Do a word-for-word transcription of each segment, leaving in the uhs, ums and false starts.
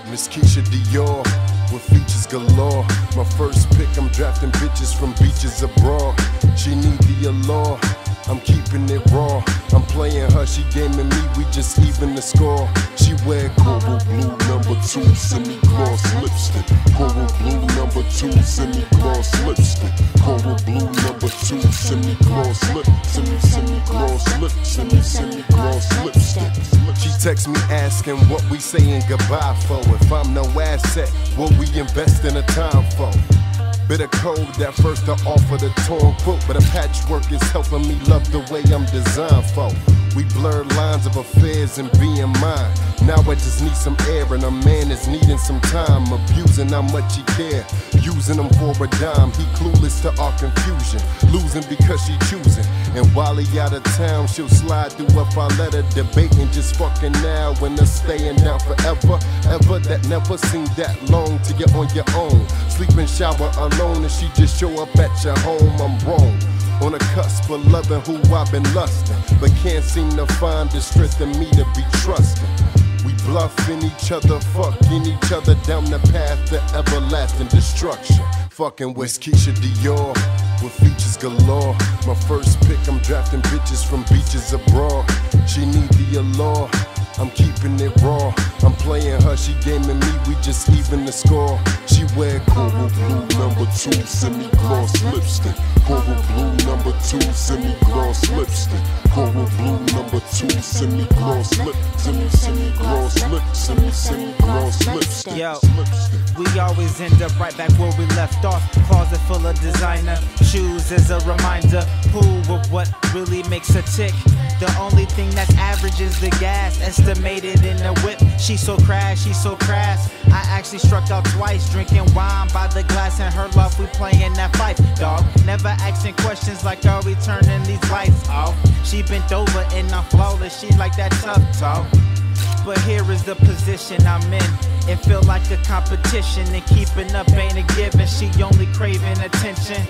Miss Keisha Dior with features galore. My first pick, I'm drafting bitches from beaches abroad. She need the allure, I'm keeping it raw. I'm playing her, she gaming me, we just even the score. She wear coral blue number two semi-gloss lipstick. Coral blue number two semi-gloss lipstick. Coral blue number two semi-gloss lip. Semi-semi-gloss lip. Semi-semi-gloss lipstick. She text me asking what we saying goodbye for. If I'm no asset, what we invest in a time for. Bitter cold, that first to offer the torn quilt, but a patchwork is helping me love the way I'm designed for. We blurred lines of affairs and being mine. Now I just need some air and a man is needing some time. Abusing how much he care, using him for a dime. He clueless to our confusion, losing because she choosing. And while he out of town, she'll slide through if I let her debating just fucking now and us staying down forever. Ever that never seemed that long till you're on your own. Sleep and shower alone and she just show up at your home. I'm wrong. On the cusp of loving who I've been lusting, but can't seem to find the strength in me to be trusting. We bluffing each other, fucking each other down the path to everlasting destruction. Fucking with Keisha Dior with features galore. My first pick, I'm drafting bitches from beaches abroad. She need the allure, I'm keeping it raw. I'm playing her, she gaming me, we just even the score. She wear coral blue number two semi-gloss lipstick. Coral blue number two semi-gloss lipstick. Coral blue number two semi-gloss lip. Semi-semi-gloss lip. Semi-semi-gloss lipstick. Yo, we always end up right back where we left off. Closet full of designer shoes as a reminder. Who or what really makes her tick? The only thing that's average is the gas estimated in the whip. She's so crass, she's so crass. I actually struck out twice, drinking wine by the glass. And her love, we playing that fight, dog. Never asking questions like, are we turning these lights off? She bent over and I'm flawless, she like that tough talk. But here is the position I'm in. It feel like a competition, and keeping up ain't a given. She only craving attention.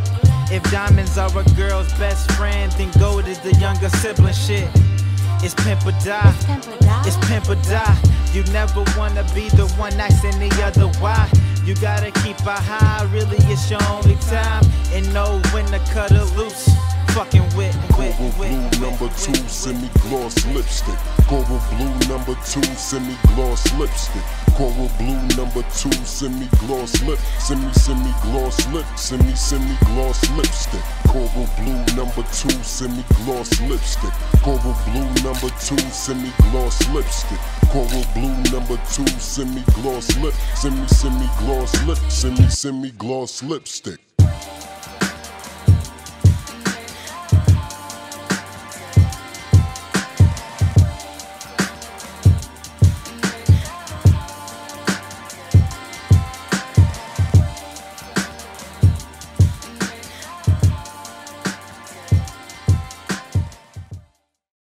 If diamonds are a girl's best friend, then gold is the younger sibling shit. It's pimp or die. It's pimp or die. It's pimp or die. You never wanna be the one asking the other why. You gotta keep a high, really it's your only time. And know when to cut her loose. Fucking with, with, Coral with, blue number two semi-gloss lipstick. Coral blue number two semi-gloss lipstick. Coral blue number two semi-gloss lip. Semi-semi-gloss lip. Semi-semi-gloss lipstick. Coral blue number two semi-gloss lipstick. Coral blue number two semi-gloss lipstick. Coral blue number two semi-gloss lip. Semi-semi-gloss lip. Semi-semi-gloss lipstick.